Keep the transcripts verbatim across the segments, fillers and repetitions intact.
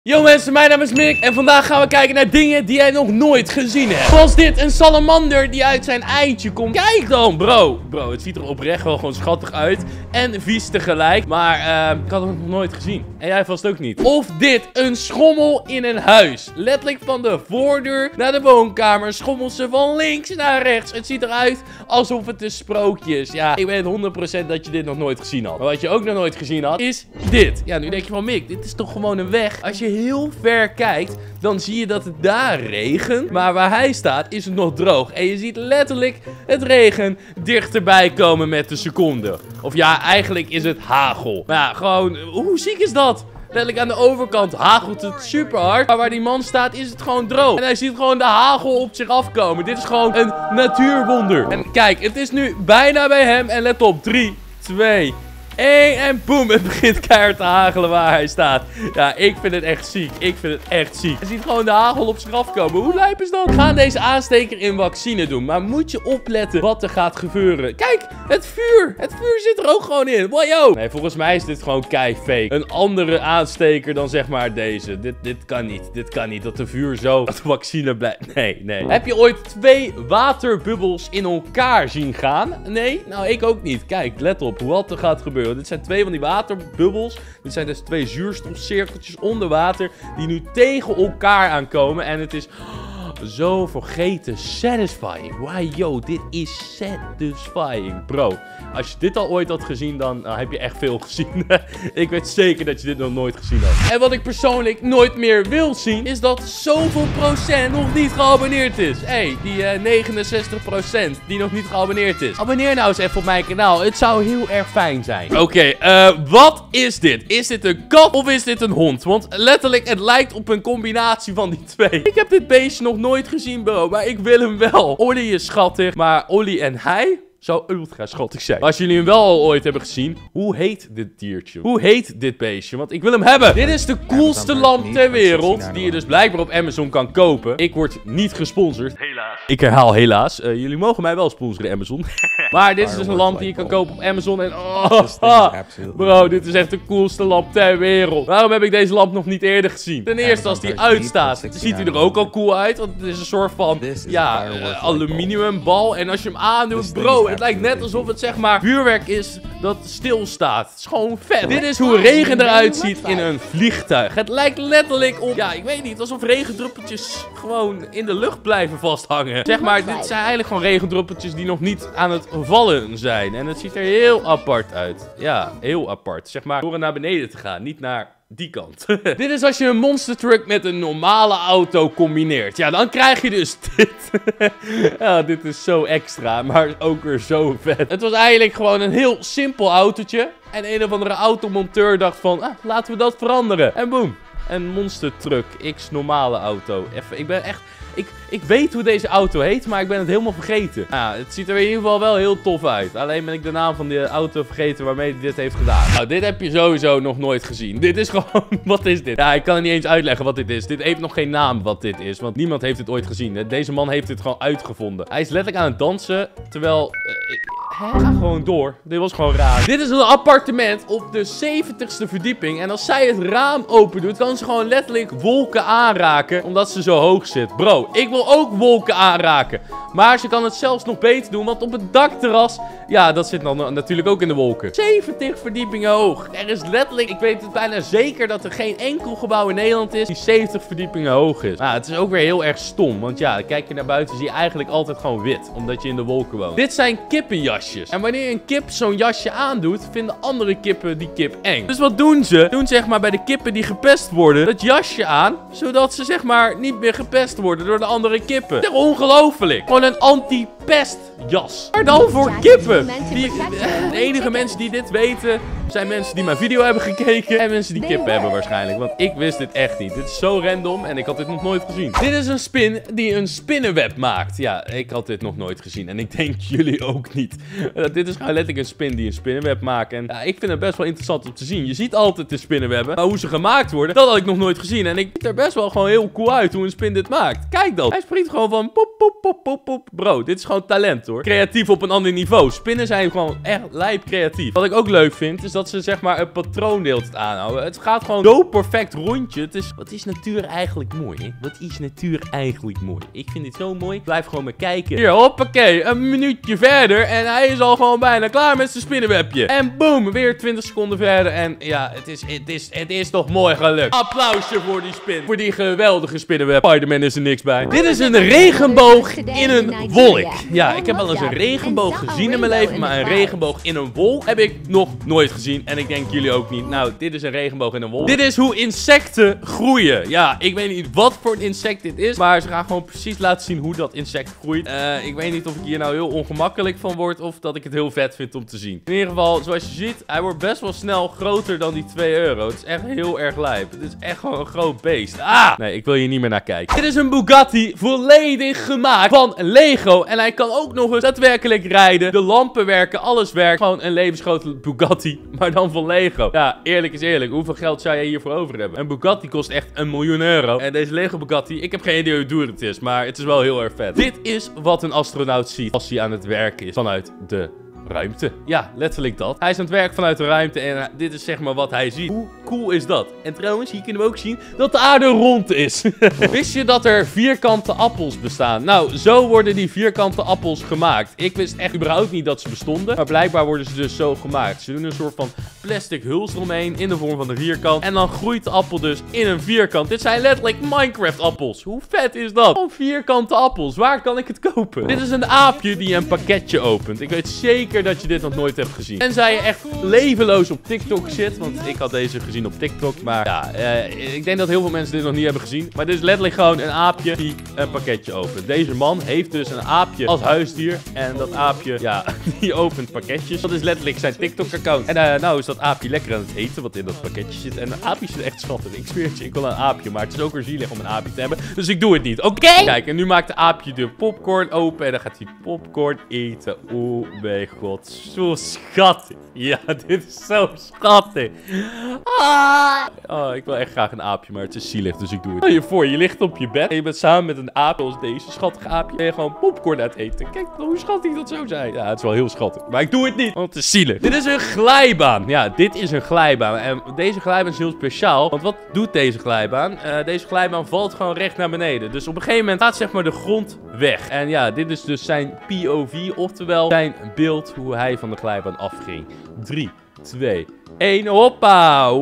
Yo mensen, mijn naam is Mick en vandaag gaan we kijken naar dingen die jij nog nooit gezien hebt. Zoals dit, een salamander die uit zijn eitje komt. Kijk dan, bro. Bro, het ziet er oprecht wel gewoon schattig uit. En vies tegelijk. Maar uh, ik had het nog nooit gezien. En jij vast ook niet. Of dit, een schommel in een huis. Letterlijk van de voordeur naar de woonkamer schommelt ze van links naar rechts. Het ziet eruit alsof het een sprookje is. Ja, ik weet honderd procent dat je dit nog nooit gezien had. Maar wat je ook nog nooit gezien had, is dit. Ja, nu denk je van Mick, dit is toch gewoon een weg. Als je heel ver kijkt, dan zie je dat het daar regent. Maar waar hij staat, is het nog droog. En je ziet letterlijk het regen dichterbij komen met de seconde. Of ja, eigenlijk is het hagel. Maar ja, gewoon, hoe ziek is dat? Letterlijk aan de overkant hagelt het super hard. Maar waar die man staat is het gewoon droog. En hij ziet gewoon de hagel op zich afkomen. Dit is gewoon een natuurwonder. En kijk, het is nu bijna bij hem. En let op, drie, twee, één en boem, het begint keihard te hagelen waar hij staat. Ja, ik vind het echt ziek. Ik vind het echt ziek. Je ziet gewoon de hagel op zich afkomen. Hoe lijp is dat? We gaan deze aansteker in vaccine doen. Maar moet je opletten wat er gaat gebeuren. Kijk, het vuur. Het vuur zit er ook gewoon in. Wow. Nee, volgens mij is dit gewoon kei fake. Een andere aansteker dan zeg maar deze. Dit, dit kan niet. Dit kan niet. Dat de vuur zo dat de vaccine blijft. Nee, nee. Heb je ooit twee waterbubbels in elkaar zien gaan? Nee? Nou, ik ook niet. Kijk, let op wat er gaat gebeuren. Dit zijn twee van die waterbubbels. Dit zijn dus twee zuurstofcirkeltjes onder water die nu tegen elkaar aankomen. En het is zo vergeten satisfying. Wow, yo, dit is satisfying. Bro, als je dit al ooit had gezien, dan uh, heb je echt veel gezien. Ik weet zeker dat je dit nog nooit gezien had. En wat ik persoonlijk nooit meer wil zien, is dat zoveel procent nog niet geabonneerd is. Hé, hey, die uh, negenenzestig procent die nog niet geabonneerd is. Abonneer nou eens even op mijn kanaal. Het zou heel erg fijn zijn. Oké, okay, uh, wat is dit? Is dit een kat of is dit een hond? Want letterlijk, het lijkt op een combinatie van die twee. Ik heb dit beestje nog nooit gezien, bro. Maar ik wil hem wel. Ollie is schattig. Maar Ollie en hij zou ultra schattig zijn. Als jullie hem wel al ooit hebben gezien, hoe heet dit diertje? Hoe heet dit beestje? Want ik wil hem hebben. Dit is de coolste lamp ter wereld, die je dus blijkbaar op Amazon kan kopen. Ik word niet gesponsord. Helaas. Ik herhaal helaas. Uh, jullie mogen mij wel sponsoren, Amazon. Maar dit is dus een lamp die je kan kopen op Amazon. En oh, bro, dit is echt de coolste lamp ter wereld. Waarom heb ik deze lamp nog niet eerder gezien? Ten eerste, als die uitstaat, ziet hij er ook al cool uit. Want het is een soort van, ja, uh, aluminiumbal. En als je hem aandoet, bro, het lijkt net alsof het zeg maar vuurwerk is dat stilstaat. Het is gewoon vet. Dit is hoe regen eruit ziet in een vliegtuig. Het lijkt letterlijk op, ja, ik weet niet, alsof regendruppeltjes gewoon in de lucht blijven vasthangen. Zeg maar, dit zijn eigenlijk gewoon regendruppeltjes die nog niet aan het vallen zijn. En het ziet er heel apart uit. Ja, heel apart. Zeg maar, door naar beneden te gaan, niet naar die kant. Dit is als je een monster truck met een normale auto combineert. Ja, dan krijg je dus dit. Ja, dit is zo extra, maar ook weer zo vet. Het was eigenlijk gewoon een heel simpel autootje. En een of andere automonteur dacht van, ah, laten we dat veranderen. En boom. Een monster truck X normale auto. Even, ik ben echt... Ik, ik weet hoe deze auto heet, maar ik ben het helemaal vergeten. Ja, het ziet er in ieder geval wel heel tof uit. Alleen ben ik de naam van de auto vergeten waarmee hij dit heeft gedaan. Nou, dit heb je sowieso nog nooit gezien. Dit is gewoon... Wat is dit? Ja, ik kan het niet eens uitleggen wat dit is. Dit heeft nog geen naam wat dit is, want niemand heeft het ooit gezien. Deze man heeft dit gewoon uitgevonden. Hij is letterlijk aan het dansen, terwijl... Uh, ik... Hè? Ga gewoon door. Dit was gewoon raar. Dit is een appartement op de zeventigste verdieping. En als zij het raam open doet, kan ze gewoon letterlijk wolken aanraken. Omdat ze zo hoog zit. Bro, ik wil ook wolken aanraken. Maar ze kan het zelfs nog beter doen. Want op het dakterras, ja, dat zit dan natuurlijk ook in de wolken. zeventig verdiepingen hoog. Er is letterlijk, ik weet het bijna zeker dat er geen enkel gebouw in Nederland is die zeventig verdiepingen hoog is. Nou, het is ook weer heel erg stom. Want ja, kijk je naar buiten, zie je eigenlijk altijd gewoon wit. Omdat je in de wolken woont. Dit zijn kippenjasjes. En wanneer een kip zo'n jasje aandoet, vinden andere kippen die kip eng. Dus wat doen ze? Doen zeg maar bij de kippen die gepest worden, dat jasje aan, zodat ze zeg maar niet meer gepest worden door de andere kippen. Dat is ongelooflijk. Gewoon een anti-pestjas. Maar dan voor kippen. Die, de enige mensen die dit weten, zijn mensen die mijn video hebben gekeken en mensen die kippen hebben waarschijnlijk. Want ik wist dit echt niet. Dit is zo random en ik had dit nog nooit gezien. Dit is een spin die een spinnenweb maakt. Ja, ik had dit nog nooit gezien en ik denk jullie ook niet. Uh, dit is gewoon letterlijk een spin die een spinnenweb maakt. En ja, ik vind het best wel interessant om te zien. Je ziet altijd de spinnenwebben. Maar hoe ze gemaakt worden, dat had ik nog nooit gezien. En ik ziet er best wel gewoon heel cool uit hoe een spin dit maakt. Kijk dan. Hij springt gewoon van pop, pop, pop, pop, pop. Bro, dit is gewoon talent hoor. Creatief op een ander niveau. Spinnen zijn gewoon echt lijp creatief. Wat ik ook leuk vind, is dat dat ze zeg maar een patroon deelt het aanhouden. Het gaat gewoon zo perfect rondje. Het is, wat is natuur eigenlijk mooi, hè? Wat is natuur eigenlijk mooi? Ik vind dit zo mooi. Blijf gewoon maar kijken. Hier, hoppakee. Een minuutje verder en hij is al gewoon bijna klaar met zijn spinnenwebje. En boom, weer twintig seconden verder. En ja, het is, het is, het is toch mooi gelukt. Applausje voor die spin. Voor die geweldige spinnenweb. Spider-Man is er niks bij. Dit is een regenboog in een wolk. Ja, ik heb wel eens een regenboog gezien in mijn leven. Maar een regenboog in een wolk heb ik nog nooit gezien. En ik denk jullie ook niet. Nou, dit is een regenboog in een wolk. Dit is hoe insecten groeien. Ja, ik weet niet wat voor een insect dit is. Maar ze gaan gewoon precies laten zien hoe dat insect groeit. Uh, ik weet niet of ik hier nou heel ongemakkelijk van word. Of dat ik het heel vet vind om te zien. In ieder geval, zoals je ziet, hij wordt best wel snel groter dan die twee euro. Het is echt heel erg lijp. Het is echt gewoon een groot beest. Ah! Nee, ik wil hier niet meer naar kijken. Dit is een Bugatti volledig gemaakt van Lego. En hij kan ook nog eens daadwerkelijk rijden. De lampen werken, alles werkt. Gewoon een levensgrote Bugatti, maar dan van Lego. Ja, eerlijk is eerlijk. Hoeveel geld zou jij hiervoor over hebben? Een Bugatti kost echt een miljoen euro. En deze Lego Bugatti, ik heb geen idee hoe duur het is, maar het is wel heel erg vet. Dit is wat een astronaut ziet als hij aan het werken is vanuit de ruimte. Ja, letterlijk dat. Hij is aan het werk vanuit de ruimte en uh, dit is zeg maar wat hij ziet. Hoe cool is dat? En trouwens, hier kunnen we ook zien dat de aarde rond is. Wist je dat er vierkante appels bestaan? Nou, zo worden die vierkante appels gemaakt. Ik wist echt überhaupt niet dat ze bestonden, maar blijkbaar worden ze dus zo gemaakt. Ze doen een soort van plastic huls eromheen in de vorm van een vierkant en dan groeit de appel dus in een vierkant. Dit zijn letterlijk Minecraft appels. Hoe vet is dat? Gewoon vierkante appels. Waar kan ik het kopen? Dit is een aapje die een pakketje opent. Ik weet zeker dat je dit nog nooit hebt gezien. Tenzij je echt levenloos op TikTok zit. Want ik had deze gezien op TikTok. Maar ja, uh, ik denk dat heel veel mensen dit nog niet hebben gezien. Maar dit is letterlijk gewoon een aapje die een pakketje opent. Deze man heeft dus een aapje als huisdier. En dat aapje, ja, die opent pakketjes. Dat is letterlijk zijn TikTok-account. En uh, nou is dat aapje lekker aan het eten wat in dat pakketje zit. En een aapje is echt schattig. Ik zweer het je, ik wil een aapje. Maar het is ook weer zielig om een aapje te hebben. Dus ik doe het niet. Oké? Okay? Kijk, en nu maakt de aapje de popcorn open. En dan gaat hij popcorn eten. Oh mijn god. Zo schattig. Ja, dit is zo schattig. Ah. Oh, ik wil echt graag een aapje, maar het is zielig, dus ik doe het. Stel je voor, je ligt op je bed en je bent samen met een aap als deze schattige aapje. En je gewoon popcorn aan het eten. Kijk hoe schattig dat zou zijn. Ja, het is wel heel schattig. Maar ik doe het niet, want het is zielig. Dit is een glijbaan. Ja, dit is een glijbaan. En deze glijbaan is heel speciaal. Want wat doet deze glijbaan? Uh, deze glijbaan valt gewoon recht naar beneden. Dus op een gegeven moment gaat zeg maar de grond weg. En ja, dit is dus zijn P O V, oftewel zijn beeld hoe hij van de glijbaan afging. drie, twee, één, hoppa!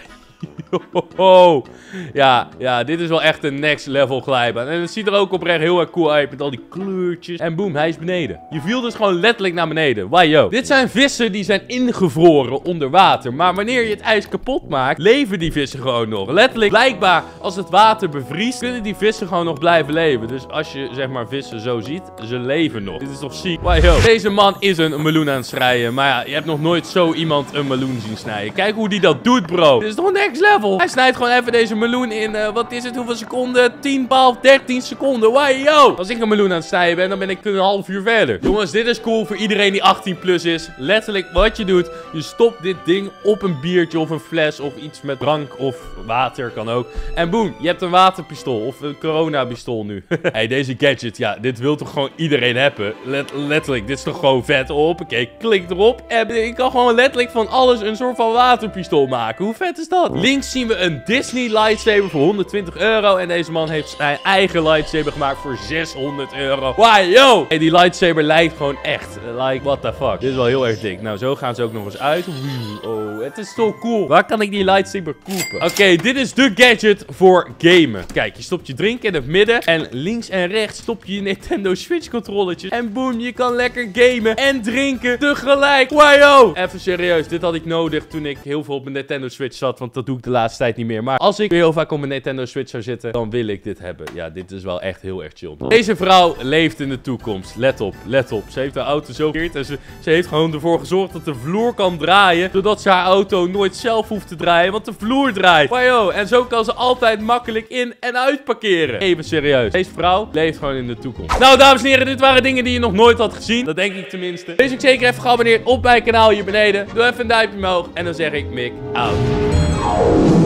Oh. Ja, ja, dit is wel echt een next level glijbaan. En het ziet er ook oprecht heel erg cool uit met al die kleurtjes. En boem, hij is beneden. Je viel dus gewoon letterlijk naar beneden. Wajo. Dit zijn vissen die zijn ingevroren onder water. Maar wanneer je het ijs kapot maakt, leven die vissen gewoon nog. Letterlijk, blijkbaar, als het water bevriest, kunnen die vissen gewoon nog blijven leven. Dus als je, zeg maar, vissen zo ziet, ze leven nog. Dit is toch ziek? Wajo. Deze man is een meloen aan het snijden. Maar ja, je hebt nog nooit zo iemand een meloen zien snijden. Kijk hoe die dat doet, bro. Dit is toch next level? Hij snijdt gewoon even deze meloen in, uh, wat is het, hoeveel seconden? tien, twaalf, dertien seconden. Wajo! Als ik een meloen aan het snijden ben, dan ben ik een half uur verder. Jongens, dit is cool voor iedereen die achttien plus is. Letterlijk, wat je doet, je stopt dit ding op een biertje of een fles of iets met drank of water, kan ook. En boem, je hebt een waterpistool of een coronapistool nu. Hey, deze gadget, ja, dit wil toch gewoon iedereen hebben? Let letterlijk, dit is toch gewoon vet op. Oké, klik erop en ik kan gewoon letterlijk van alles een soort van waterpistool maken. Hoe vet is dat? Links zien we een Disney lightsaber voor honderdtwintig euro. En deze man heeft zijn eigen lightsaber gemaakt voor zeshonderd euro. Wow, yo! Hey, die lightsaber lijkt gewoon echt. Like, what the fuck. Dit is wel heel erg dik. Nou, zo gaan ze ook nog eens uit. Oh, het is zo cool. Waar kan ik die lightsaber kopen? Oké, okay, dit is de gadget voor gamen. Kijk, je stopt je drink in het midden. En links en rechts stop je je Nintendo Switch controlletjes. En boom, je kan lekker gamen en drinken tegelijk. Wow, yo! Even serieus, dit had ik nodig toen ik heel veel op mijn Nintendo Switch zat. Want dat doe ik de laatste tijd niet meer. Maar als ik weer heel vaak op mijn Nintendo Switch zou zitten, dan wil ik dit hebben. Ja, dit is wel echt heel erg chill. Deze vrouw leeft in de toekomst. Let op, let op. Ze heeft haar auto zo gekeerd en ze, ze heeft gewoon ervoor gezorgd dat de vloer kan draaien, zodat ze haar auto nooit zelf hoeft te draaien, want de vloer draait. Wajo, en zo kan ze altijd makkelijk in- en uitparkeren. Even serieus. Deze vrouw leeft gewoon in de toekomst. Nou, dames en heren, dit waren dingen die je nog nooit had gezien. Dat denk ik tenminste. Wees ook zeker even geabonneerd op mijn kanaal hier beneden. Doe even een duimpje omhoog en dan zeg ik Mick out.